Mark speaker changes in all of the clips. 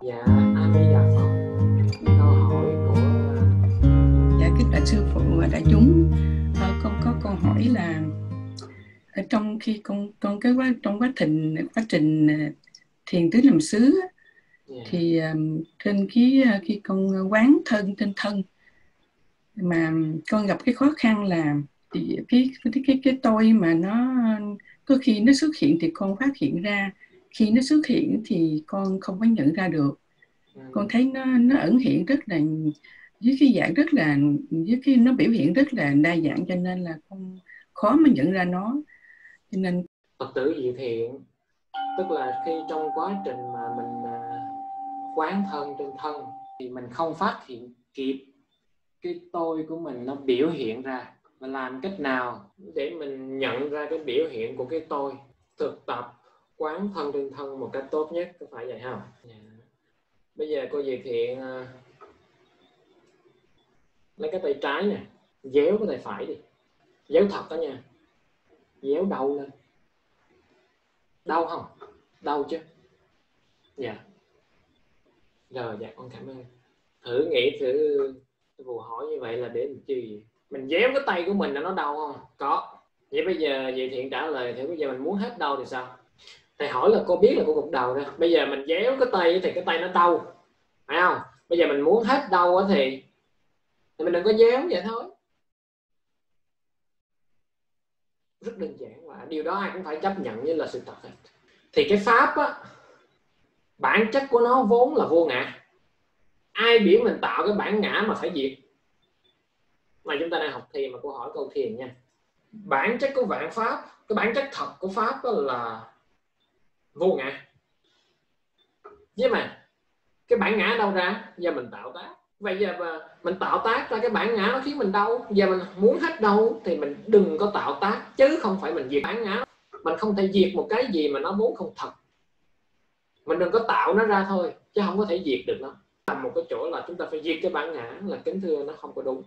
Speaker 1: Dạ, A Di Đà Phật. Câu hỏi của
Speaker 2: Dạ kính bạch sư phụ và đại chúng, con có câu hỏi là trong khi trong quá trình thiền tứ niệm xứ thì trên khi con quán thân trên thân mà con gặp cái khó khăn là thì cái tôi mà nó có khi nó xuất hiện thì con phát hiện ra, khi nó xuất hiện thì con không có nhận ra được. Con thấy nó ẩn hiện rất là với cái dạng rất là với cái nó biểu hiện rất là đa dạng, cho nên là con khó mà nhận ra nó. Cho nên
Speaker 1: Phật tử Diệu Thiện, tức là khi trong quá trình mà mình quán thân trên thân thì mình không phát hiện kịp cái tôi của mình nó biểu hiện ra, và làm cách nào để mình nhận ra cái biểu hiện của cái tôi, thực tập quán thân trên thân một cách tốt nhất, có phải vậy không? Bây giờ cô Diệu Thiện lấy cái tay trái nè, déo cái tay phải đi, déo thật đó nha, déo đầu lên. Đau không? Đau chứ? Dạ. Rồi, dạ con cảm ơn. Thử nghĩ thử, vụ hỏi như vậy là để làm chi? Mình déo cái tay của mình là nó đau không? Có. Vậy bây giờ Diệu Thiện trả lời thì bây giờ mình muốn hết đau thì sao? Thầy hỏi là cô biết là cô gục đầu ra. Bây giờ mình déo cái tay thì cái tay nó đau, phải không? Bây giờ mình muốn hết đau thì mình đừng có déo vậy thôi. Rất đơn giản, và điều đó ai cũng phải chấp nhận như là sự thật hết. Thì cái pháp á, bản chất của nó vốn là vô ngã. Ai biểu mình tạo cái bản ngã mà phải diệt? Mà chúng ta đang học thiền mà cô hỏi câu thiền nha. Bản chất của vạn pháp, cái bản chất thật của pháp đó là vô ngã. Nhưng mà cái bản ngã đâu ra? Do mình tạo tác. Vậy giờ mà mình tạo tác ra cái bản ngã nó khiến mình đau. Giờ mình muốn hết đau thì mình đừng có tạo tác, chứ không phải mình diệt bản ngã. Mình không thể diệt một cái gì mà nó vốn không thật. Mình đừng có tạo nó ra thôi, chứ không có thể diệt được nó. Làm một cái chỗ là chúng ta phải diệt cái bản ngã là kính thưa nó không có đúng.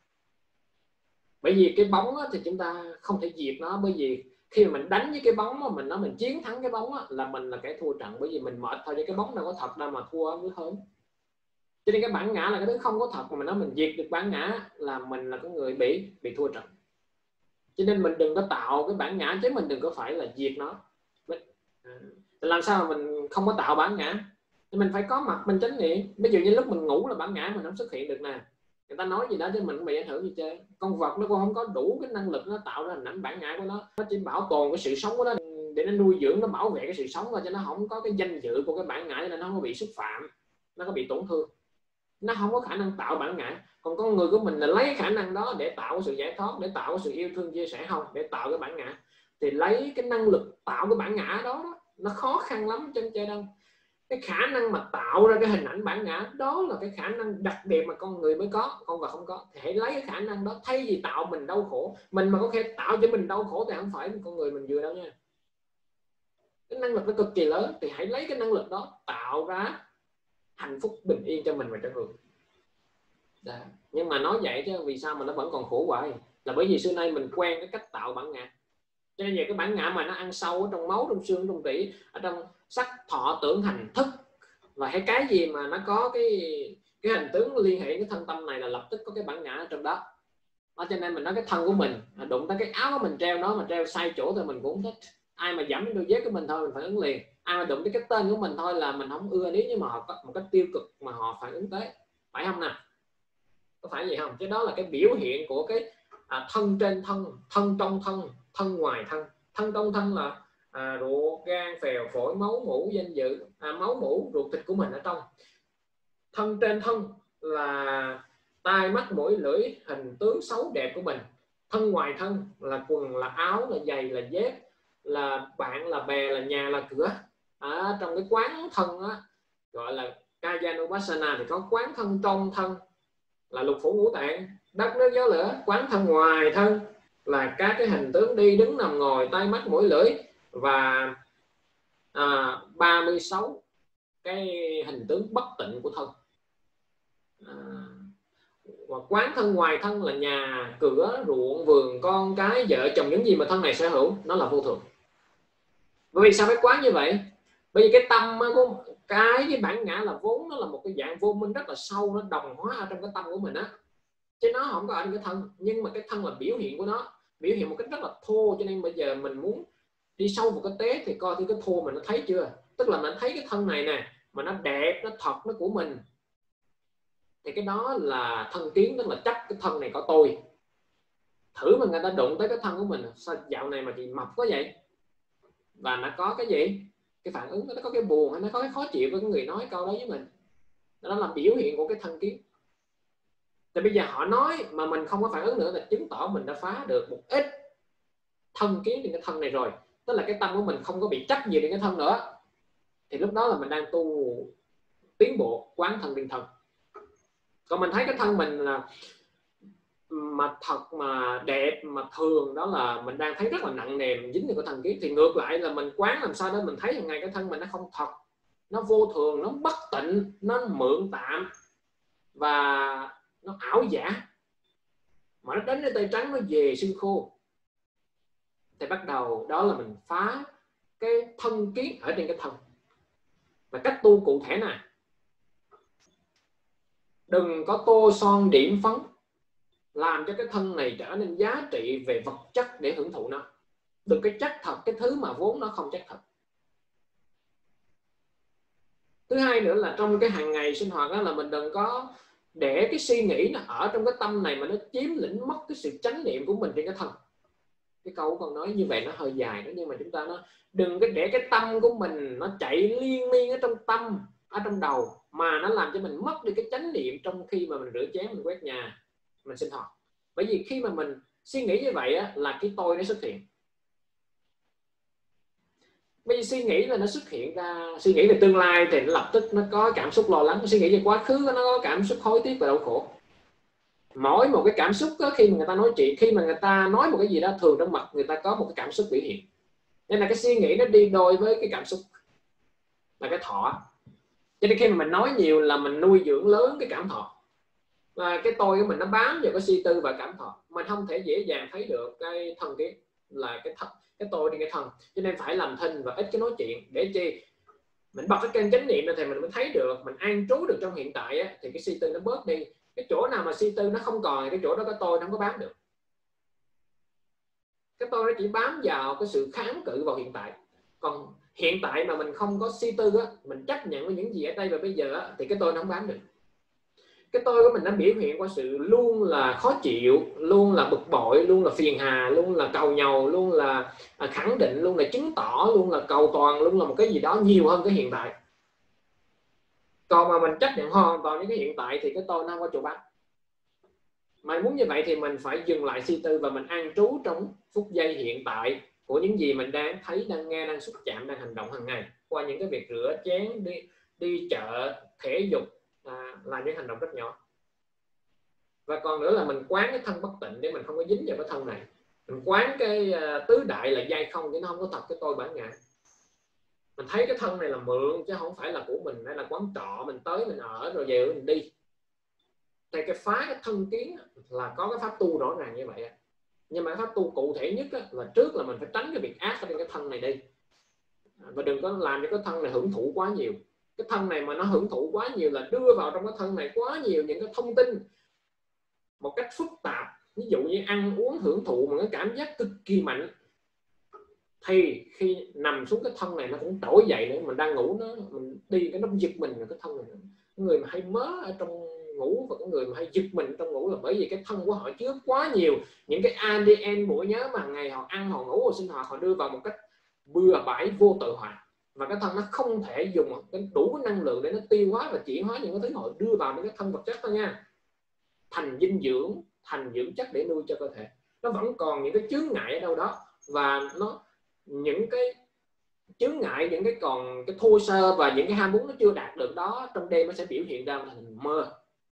Speaker 1: Bởi vì cái bóng thì chúng ta không thể diệt nó, bởi vì khi mà mình đánh với cái bóng mà mình nói mình chiến thắng cái bóng là mình là kẻ thua trận, bởi vì mình mệt thôi, chứ cái bóng đâu có thật đâu mà thua với hơn. Cho nên cái bản ngã là cái thứ không có thật, mà mình nói mình diệt được bản ngã là mình là cái người bị thua trận. Cho nên mình đừng có tạo cái bản ngã, chứ mình đừng có phải là diệt nó. Làm sao mà mình không có tạo bản ngã? Thì mình phải có mặt mình chánh niệm. Ví dụ như lúc mình ngủ là bản ngã mình không xuất hiện được nè, người ta nói gì đó chứ mình cũng bị ảnh hưởng gì chơi. Con vật nó cũng không có đủ cái năng lực nó tạo ra hình ảnh bản ngã của nó chỉ bảo tồn cái sự sống của nó để nó nuôi dưỡng, nó bảo vệ cái sự sống thôi, cho nó không có cái danh dự của cái bản ngã, cho nên nó không có bị xúc phạm, nó có bị tổn thương, nó không có khả năng tạo bản ngã. Còn con người của mình là lấy khả năng đó để tạo cái sự giải thoát, để tạo cái sự yêu thương chia sẻ, không để tạo cái bản ngã. Thì lấy cái năng lực tạo cái bản ngã đó nó khó khăn lắm trên chơi đâu. Cái khả năng mà tạo ra cái hình ảnh bản ngã đó là cái khả năng đặc biệt mà con người mới có, con vật không có. Thì hãy lấy cái khả năng đó, thay vì tạo mình đau khổ. Mình mà có thể tạo cho mình đau khổ thì không phải con người mình vừa đâu nha. Cái năng lực nó cực kỳ lớn, thì hãy lấy cái năng lực đó tạo ra hạnh phúc bình yên cho mình và cho người. Đã. Nhưng mà nói vậy chứ vì sao mà nó vẫn còn khổ hoài? Là bởi vì xưa nay mình quen cái cách tạo bản ngã. Cho nên về cái bản ngã mà nó ăn sâu ở trong máu, trong xương, trong tủy, ở trong sắc thọ tưởng hành thức, và cái gì mà nó có cái hình tướng liên hệ cái thân tâm này là lập tức có cái bản ngã ở trong đó. Cho nên mình nói cái thân của mình đụng tới cái áo của mình treo nó mà treo sai chỗ thì mình cũng không thích. Ai mà dẫm đôi dép của mình thôi mình phản ứng liền. Ai mà đụng tới cái tên của mình thôi là mình không ưa, nếu như mà họ có một cách tiêu cực mà họ phản ứng tới, phải không nào? Có phải vậy không? Chứ đó là cái biểu hiện của cái thân trên thân, thân trong thân, thân ngoài thân. Thân trong thân là ruột, gan, phèo, phổi, máu, mủ, danh dự, máu, mủ, ruột thịt của mình ở trong. Thân trên thân là tai, mắt, mũi, lưỡi, hình tướng xấu đẹp của mình. Thân ngoài thân là quần, là áo, là giày, là dép, là bạn, là bè, là nhà, là cửa. Trong cái quán thân á, gọi là Kayanupassana thì có quán thân trong thân là lục phủ ngũ tạng, đất nước gió lửa. Quán thân ngoài thân là các cái hình tướng đi đứng nằm ngồi, tai mắt mũi lưỡi, và 36 cái hình tướng bất tịnh của thân. Và quán thân ngoài thân là nhà, cửa, ruộng, vườn, con cái, vợ chồng, những gì mà thân này sở hữu, nó là vô thường. Bởi vì sao phải quán như vậy? Bởi vì cái tâm của cái bản ngã là vốn nó là một cái dạng vô minh rất là sâu, nó đồng hóa ở trong cái tâm của mình á, chứ nó không có ở cái thân. Nhưng mà cái thân là biểu hiện của nó, biểu hiện một cách rất là thô. Cho nên bây giờ mình muốn đi sâu vào cái tế thì coi cái thô mình nó thấy chưa. Tức là mình thấy cái thân này nè, mà nó đẹp, nó thật, nó của mình, thì cái đó là thân kiến, tức là chấp cái thân này có tôi. Thử mà người ta đụng tới cái thân của mình, sao dạo này mà chị mập quá vậy, và nó có cái gì, cái phản ứng, nó có cái buồn hay nó có cái khó chịu với cái người nói câu đó với mình, đó là biểu hiện của cái thân kiến. Thì bây giờ họ nói mà mình không có phản ứng nữa là chứng tỏ mình đã phá được một ít thân kiến trên cái thân này rồi. Tức là cái tâm của mình không có bị chấp gì đến cái thân nữa, thì lúc đó là mình đang tu tiến bộ quán thân định thân. Còn mình thấy cái thân mình là mà thật, mà đẹp, mà thường, đó là mình đang thấy rất là nặng nề, mình dính vào cái thân kiến. Thì ngược lại là mình quán làm sao đó mình thấy hàng ngày cái thân mình nó không thật, nó vô thường, nó bất tịnh, nó mượn tạm và nó ảo giả, mà nó đến cái tay trắng, nó về xương khô. Thì bắt đầu đó là mình phá cái thân kiến ở trên cái thân. Và cách tu cụ thể nào? Đừng có tô son điểm phấn làm cho cái thân này trở nên giá trị về vật chất để hưởng thụ nó. Đừng cái chắc thật cái thứ mà vốn nó không chắc thật. Thứ hai nữa là trong cái hàng ngày sinh hoạt đó, là mình đừng có để cái suy nghĩ nó ở trong cái tâm này mà nó chiếm lĩnh mất cái sự chánh niệm của mình trên cái thân. Cái câu còn nói như vậy nó hơi dài đó, nhưng mà chúng ta nó đừng cái để cái tâm của mình nó chạy liên miên ở trong tâm, ở trong đầu, mà nó làm cho mình mất đi cái chánh niệm trong khi mà mình rửa chén, mình quét nhà, mình sinh hoạt. Bởi vì khi mà mình suy nghĩ như vậy á, là cái tôi nó xuất hiện. Bây giờ suy nghĩ là nó xuất hiện ra, suy nghĩ về tương lai thì nó lập tức nó có cảm xúc lo lắng, suy nghĩ về quá khứ nó có cảm xúc hối tiếc và đau khổ. Mỗi một cái cảm xúc đó, khi mà người ta nói chuyện, khi mà người ta nói một cái gì đó, thường trong mặt người ta có một cái cảm xúc biểu hiện. Nên là cái suy nghĩ nó đi đôi với cái cảm xúc, là cái thọ. Cho nên khi mà mình nói nhiều là mình nuôi dưỡng lớn cái cảm thọ, và cái tôi của mình nó bám vào cái suy tư và cảm thọ. Mình không thể dễ dàng thấy được cái thân kiến là cái tôi trên cái thân. Cho nên phải làm thinh và ít cái nói chuyện, để chi mình bật cái kênh chánh niệm ra thì mình mới thấy được, mình an trú được trong hiện tại á, thì cái suy tư nó bớt đi. Cái chỗ nào mà suy tư nó không còn, cái chỗ đó cái tôi nó không có bám được. Cái tôi nó chỉ bám vào cái sự kháng cự vào hiện tại. Còn hiện tại mà mình không có suy tư á, mình chấp nhận với những gì ở đây và bây giờ á, thì cái tôi nó không bám được. Cái tôi của mình nó biểu hiện qua sự luôn là khó chịu, luôn là bực bội, luôn là phiền hà, luôn là cầu nhàu, luôn là khẳng định, luôn là chứng tỏ, luôn là cầu toàn, luôn là một cái gì đó nhiều hơn cái hiện tại. Còn mà mình chấp nhận hoàn toàn những cái hiện tại thì cái tôi nó không có chỗ bám. Mà muốn như vậy thì mình phải dừng lại suy tư và mình an trú trong phút giây hiện tại của những gì mình đang thấy, đang nghe, đang xúc chạm, đang hành động hàng ngày, qua những cái việc rửa chén, đi chợ, thể dục, là những hành động rất nhỏ. Và còn nữa là mình quán cái thân bất tịnh để mình không có dính vào cái thân này. Mình quán cái tứ đại là giai không, chứ nó không có thật cái tôi bản ngã. Mình thấy cái thân này là mượn chứ không phải là của mình, hay là quán trọ mình tới mình ở rồi về mình đi. Thì cái phá cái thân kiến là có cái pháp tu rõ ràng như vậy. Nhưng mà pháp tu cụ thể nhất là trước là mình phải tránh cái việc ác ở trên cái thân này đi. Và đừng có làm cho cái thân này hưởng thụ quá nhiều. Cái thân này mà nó hưởng thụ quá nhiều là đưa vào trong cái thân này quá nhiều những cái thông tin một cách phức tạp. Ví dụ như ăn uống hưởng thụ một cái cảm giác cực kỳ mạnh, thì khi nằm xuống cái thân này nó cũng trỗi dậy nữa. Mình đang ngủ, mình đi cái nó giật mình là cái thân này. Người mà hay mớ ở trong ngủ và cái người mà hay giật mình trong ngủ là bởi vì cái thân của họ chứa quá nhiều những cái ADN bộ nhớ mà ngày họ ăn, họ ngủ, họ sinh hoạt, họ đưa vào một cách bừa bãi vô tự hoại. Và cái thân nó không thể dùng đủ cái năng lượng để nó tiêu hóa và chuyển hóa những cái thứ họ đưa vào những cái thân vật chất thôi nha, thành dinh dưỡng, thành dưỡng chất để nuôi cho cơ thể. Nó vẫn còn những cái chướng ngại ở đâu đó, và nó những cái chướng ngại, những cái còn cái thô sơ và những cái ham muốn nó chưa đạt được đó, trong đêm nó sẽ biểu hiện ra thành mơ.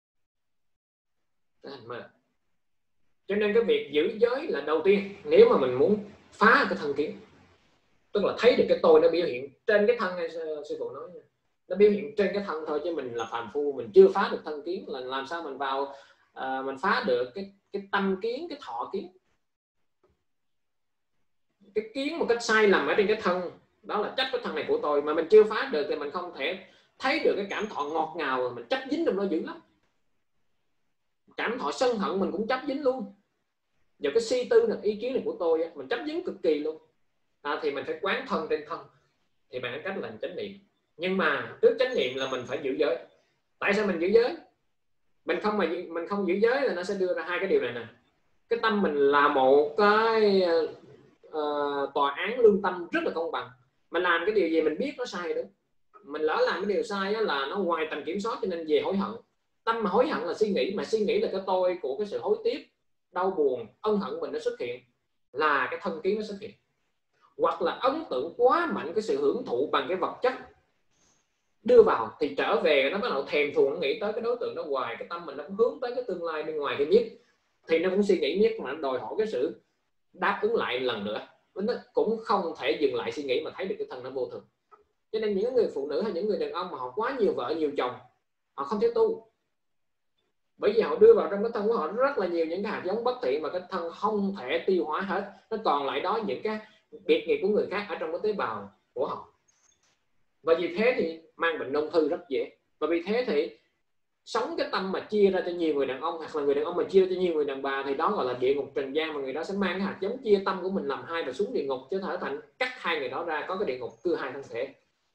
Speaker 1: Cho nên cái việc giữ giới là đầu tiên nếu mà mình muốn phá cái thân kiến. Tức là thấy được cái tôi nó biểu hiện trên cái thân, hay sư phụ nói nó biểu hiện trên cái thân thôi, chứ mình là phàm phu, mình chưa phá được thân kiến, là làm sao mình vào mình phá được cái tâm kiến, cái thọ kiến. Cái kiến một cách sai lầm ở trên cái thân đó là chấp cái thân này của tôi, mà mình chưa phá được thì mình không thể thấy được cái cảm thọ ngọt ngào, rồi mình chấp dính trong nó dữ lắm. Cảm thọ sân hận mình cũng chấp dính luôn. Giờ cái suy tư này, ý kiến này của tôi mình chấp dính cực kỳ luôn. Thì mình phải quán thân trên thân, thì bằng cách là chánh niệm. Nhưng mà trước chánh niệm là mình phải giữ giới. Tại sao mình giữ giới? Mình không giữ giới là nó sẽ đưa ra hai cái điều này nè. Cái tâm mình là một cái tòa án lương tâm rất là công bằng. Mình làm cái điều gì mình biết nó sai đúng, mình lỡ làm cái điều sai đó là nó ngoài tầm kiểm soát, cho nên về hối hận. Tâm mà hối hận là suy nghĩ, mà suy nghĩ là cái tôi của cái sự hối tiếc, đau buồn, ân hận mình nó xuất hiện, là cái thân kiến nó xuất hiện. Hoặc là ấn tượng quá mạnh cái sự hưởng thụ bằng cái vật chất đưa vào, thì trở về nó bắt đầu thèm thuồng, nó nghĩ tới cái đối tượng đó hoài, cái tâm mình nó cũng hướng tới cái tương lai bên ngoài cái biết, thì nó cũng suy nghĩ biết, mà nó đòi hỏi cái sự đáp ứng lại lần nữa. Nó cũng không thể dừng lại suy nghĩ mà thấy được cái thân nó vô thường. Cho nên những người phụ nữ hay những người đàn ông mà họ quá nhiều vợ nhiều chồng, họ không thể tu, bởi vì họ đưa vào trong cái thân của họ rất là nhiều những cái hạt giống bất thiện mà cái thân không thể tiêu hóa hết. Nó còn lại đó những cái biệt nghiệp của người khác ở trong cái tế bào của họ, và vì thế thì mang bệnh ung thư rất dễ. Và vì thế thì sống cái tâm mà chia ra cho nhiều người đàn ông, hoặc là người đàn ông mà chia ra cho nhiều người đàn bà, thì đó gọi là địa ngục trần gian, mà người đó sẽ mang cái hạt giống chia tâm của mình làm hai và xuống địa ngục, chứ thể thành cắt hai người đó ra, có cái địa ngục cưa hai thân thể.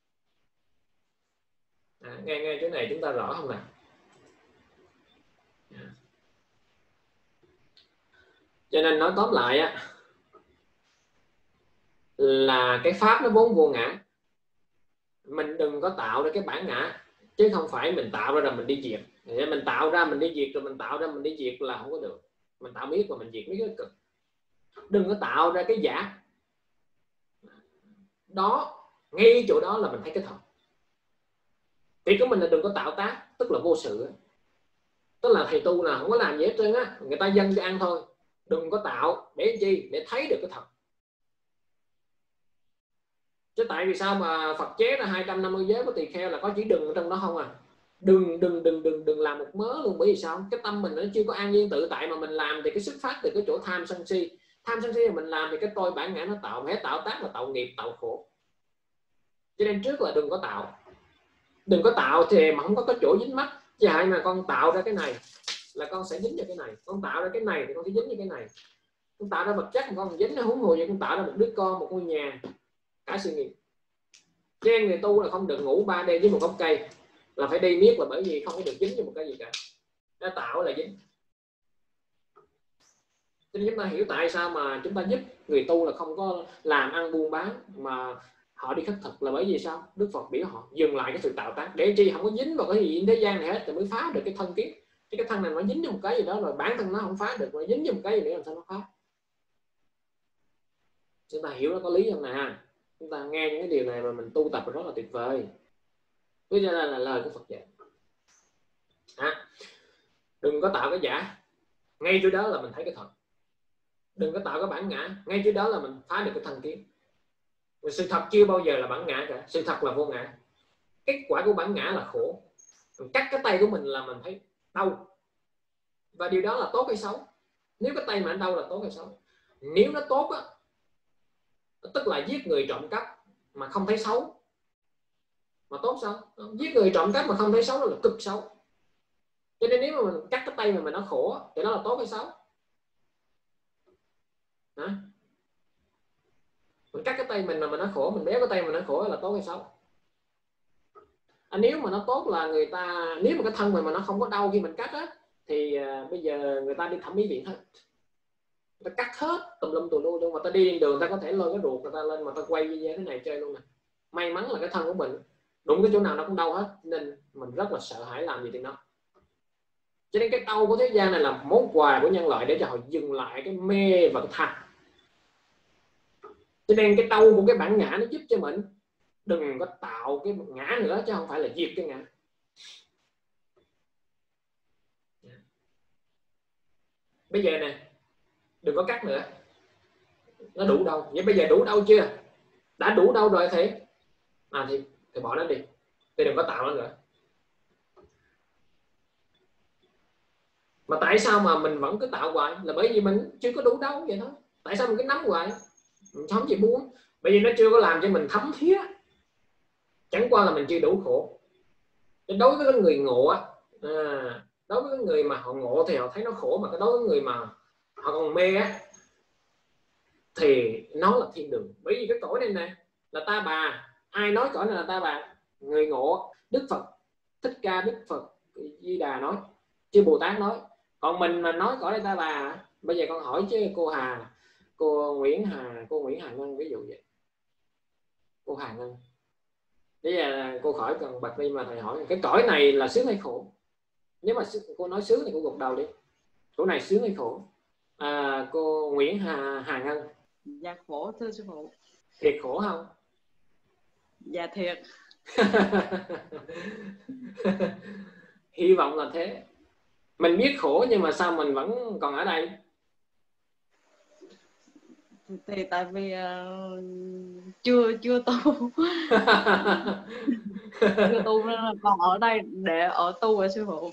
Speaker 1: Nghe chỗ này chúng ta rõ không nào? Cho nên nói tóm lại á, là cái pháp nó vốn vô ngã. Mình đừng có tạo ra cái bản ngã, chứ không phải mình tạo ra rồi mình đi diệt. Mình tạo ra mình đi diệt, rồi mình tạo ra mình đi diệt là không có được. Mình tạo biết mà mình diệt biết cái cực. Đừng có tạo ra cái giả. Đó, ngay chỗ đó là mình thấy cái thật. Việc của mình là đừng có tạo tác, tức là vô sự. Tức là thầy tu là không có làm gì hết trơn á, người ta dâng cho ăn thôi. Đừng có tạo để chi? Để thấy được cái thật. Chứ tại vì sao mà Phật chế ra 250 giới của tỳ kheo là có chữ đừng ở trong đó không à? Đừng làm một mớ luôn. Bởi vì sao? Cái tâm mình nó chưa có an nhiên tự tại, mà mình làm thì cái xuất phát từ cái chỗ tham sân si. Tham sân si là mình làm thì cái tôi bản ngã nó tạo, hết tạo tác là tạo nghiệp, tạo khổ. Cho nên trước là đừng có tạo. Đừng có tạo thì mà không có chỗ dính mắc. Chứ hại mà con tạo ra cái này là con sẽ dính vào cái này, con tạo ra cái này thì con sẽ dính vào cái này. Con tạo ra vật chất con dính, nó huống hồ như con tạo ra một đứa con, một ngôi nhà, cả sự nghiệp. Cho nên người tu là không được ngủ 3 đêm với một gốc cây, là phải đi miết, là bởi vì không có được dính với một cái gì cả. Nó tạo là dính. Cho nên chúng ta hiểu tại sao mà chúng ta giúp người tu là không có làm ăn buôn bán mà họ đi khất thực, là bởi vì sao? Đức Phật biểu họ dừng lại cái sự tạo tác, để chi không có dính vào cái gì thế gian này hết, thì mới phá được cái thân kiến. Chứ cái thân này nó dính với một cái gì đó rồi bản thân nó không phá được, mà dính với một cái gì nữa làm sao nó phá? Chúng ta hiểu nó có lý không nè? Chúng ta nghe những cái điều này mà mình tu tập rất là tuyệt vời. Bây giờ là lời của Phật dạy. Đừng có tạo cái giả, ngay chỗ đó là mình thấy cái thật. Đừng có tạo cái bản ngã, ngay chỗ đó là mình phá được cái thân kiến. Sự thật chưa bao giờ là bản ngã cả, sự thật là vô ngã. Kết quả của bản ngã là khổ. Mình cắt cái tay của mình là mình thấy đau, và điều đó là tốt hay xấu? Nếu cái tay mà đau là tốt hay xấu? Nếu nó tốt á, tức là giết người trộm cắp mà không thấy xấu, mà tốt sao? Giết người trộm cắp mà không thấy xấu là cực xấu. Cho nên nếu mà mình cắt cái tay mà nó khổ thì nó là tốt hay xấu? Hả? Mình cắt cái tay mình mà nó khổ, mình béo cái tay mà nó khổ là tốt hay xấu? Nếu mà nó tốt là người ta, nếu mà cái thân mình mà nó không có đau khi mình cắt á, thì bây giờ người ta đi thẩm mỹ viện hết, người ta cắt hết tùm lum tùm luôn, mà ta đi đường người ta có thể lôi cái ruột người ta lên mà ta quay video thế này chơi luôn nè. May mắn là cái thân của mình đụng cái chỗ nào nó cũng đau hết, nên mình rất là sợ hãi làm gì thì nó. Cho nên cái đau của thế gian này là món quà của nhân loại để cho họ dừng lại cái mê và cái tham. Cho nên cái đau của cái bản ngã nó giúp cho mình đừng có tạo cái ngã nữa, chứ không phải là diệt cái ngã. Bây giờ nè, đừng có cắt nữa, nó đủ đau. Vậy bây giờ đủ đau chưa? Đã đủ đau rồi thì bỏ nó đi, thì đừng có tạo nó nữa. Mà tại sao mà mình vẫn cứ tạo hoài? Là bởi vì mình chưa có đủ đau vậy thôi. Tại sao mình cứ nắm hoài? Mình không chịu buông. Bởi vì nó chưa có làm cho mình thấm thía, chẳng qua là mình chưa đủ khổ. Đối với cái người ngộ á, đối với cái người mà họ ngộ thì họ thấy nó khổ, mà đối với người mà họ còn mê á thì nó là thiên đường. Bởi vì cái cõi này nè là ta bà. Ai nói cõi này là ta bà? Người ngộ. Đức Phật Thích Ca, Đức Phật Di Đà nói, chứ Bồ Tát nói. Còn mình mà nói cõi này ta bà. Bây giờ con hỏi chứ cô Hà, cô Nguyễn Hà Ngân ví dụ vậy, cô Hà Ngân, bây giờ cô khỏi cần bật đi mà thầy hỏi cái cõi này là sướng hay khổ? Nếu mà cô nói sướng thì cô gục đầu đi. Cõi này sướng hay khổ? Cô Nguyễn Hà Ngân.
Speaker 3: Dạ khổ thưa sư phụ.
Speaker 1: Thiệt khổ không?
Speaker 3: Dạ thiệt.
Speaker 1: Hy vọng là thế. Mình biết khổ nhưng mà sao mình vẫn còn ở đây?
Speaker 3: Thì tại vì chưa tu. Chưa tu nên là còn ở đây để ở tu rồi sư phụ.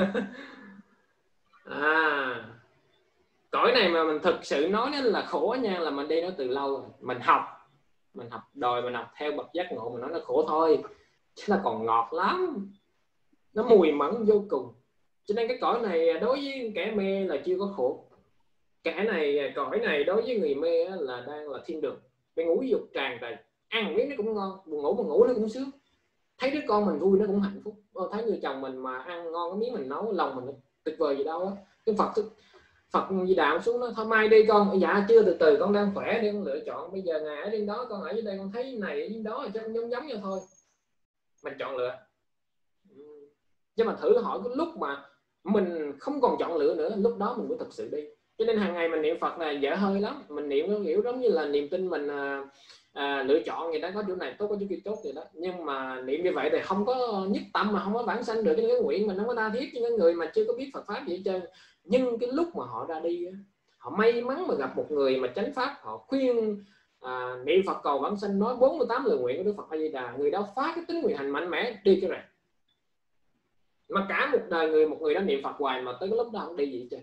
Speaker 1: Cõi này mà mình thực sự nói đến là khổ nha, là mình đi nó từ lâu rồi. Mình học đòi mình học theo bậc giác ngộ, mình nói là khổ thôi, chứ là còn ngọt lắm, nó mùi mẫn vô cùng. Cho nên cái cõi này đối với kẻ mê là chưa có khổ. Cõi này đối với người mê là đang là thiên đường. Cái ngũ dục tràn đầy, ăn miếng nó cũng ngon, buồn ngủ nó cũng sướng, thấy đứa con mình vui nó cũng hạnh phúc, thấy người chồng mình mà ăn ngon cái miếng mình nấu, lòng mình tuyệt vời gì đâu á. Cái Phật Di Đà xuống nó thôi mai đi con. Dạ chưa, từ từ con đang khỏe để con lựa chọn. Bây giờ ngài ở trên đó, con ở dưới đây, con thấy này ở dưới đó chứ không giống nhau thôi. Mình chọn lựa. chứ mà thử hỏi cái lúc mà mình không còn chọn lựa nữa, lúc đó mình mới thực sự đi. Cho nên hàng ngày mình niệm Phật này dễ hơi lắm. Mình niệm nó kiểu giống như là niềm tin mình lựa chọn người ta có chỗ này tốt, có chỗ kia tốt vậy đó. Nhưng mà niệm như vậy thì không có nhất tâm, mà không có vãng sanh được. Cái nguyện mình không có tha thiết cho những người mà chưa có biết Phật pháp gì hết trơn. Nhưng cái lúc mà họ ra đi, họ may mắn mà gặp một người mà chánh pháp, họ khuyên niệm Phật cầu vãng sanh, nói 48 lời nguyện của Đức Phật A Di Đà, người đó phá cái tính nguyện hành mạnh mẽ đi cái này. Mà cả một đời một người đó niệm Phật hoài mà tới cái lúc đó không đi gì chứ.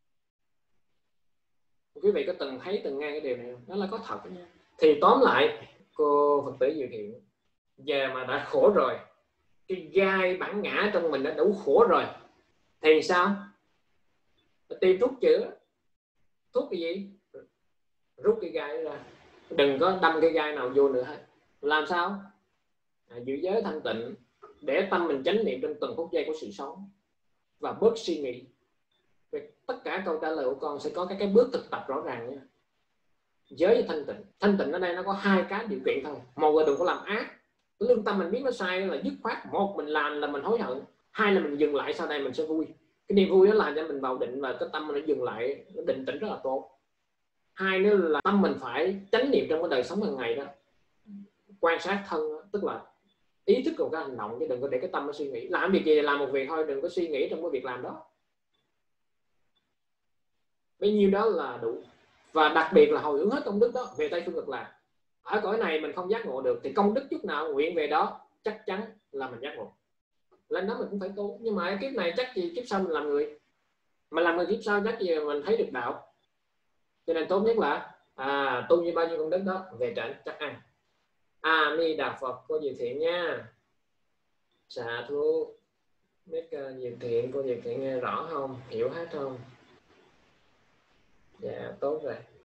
Speaker 1: Quý vị có từng thấy, từng nghe cái điều này không? Nó là có thật đó nha. Thì tóm lại, cô Phật tử Diệu Thiện, giờ mà đã khổ rồi, cái gai bản ngã trong mình đã đủ khổ rồi, thì sao? Tìm thuốc chữa. Thuốc cái gì? Rút cái gai ra, đừng có đâm cái gai nào vô nữa hết. Làm sao? Giữ giới thanh tịnh, để tâm mình chánh niệm trong từng phút giây của sự sống và bớt suy nghĩ. Tất cả câu trả lời của con sẽ có cái bước thực tập rõ ràng nha. Giới với thanh tịnh. Thanh tịnh ở đây nó có hai cái điều kiện thôi. Một là đừng có làm ác. Cái lương tâm mình biết nó sai là dứt khoát. Một, mình làm là mình hối hận. Hai là mình dừng lại, sau này mình sẽ vui. Cái niềm vui đó làm cho mình vào định và cái tâm mình nó dừng lại, nó định tĩnh rất là tốt. Hai nữa là tâm mình phải chánh niệm trong cái đời sống hàng ngày đó, quan sát thân đó, tức là ý thức của cái hành động, chứ đừng có để cái tâm nó suy nghĩ. Làm việc gì thì làm một việc thôi, đừng có suy nghĩ trong cái việc làm đó. Bấy nhiêu đó là đủ. Và đặc biệt là hồi hướng hết công đức đó về Tây Phương Cực Lạc. Ở cõi này mình không giác ngộ được thì công đức chút nào nguyện về đó chắc chắn là mình giác ngộ. Lên đó mình cũng phải tu. Nhưng mà kiếp này chắc gì kiếp sau mình làm người. Mà làm người kiếp sau chắc gì mình thấy được đạo. Cho nên tốt nhất là tu như bao nhiêu công đức đó về trển chắc ăn. A Di Đà Phật. Cô Diệu Thiện nha. Xạ thu. Biết Diệu Thiện, cô Diệu Thiện nghe rõ không? Hiểu hết không? Dạ tốt rồi.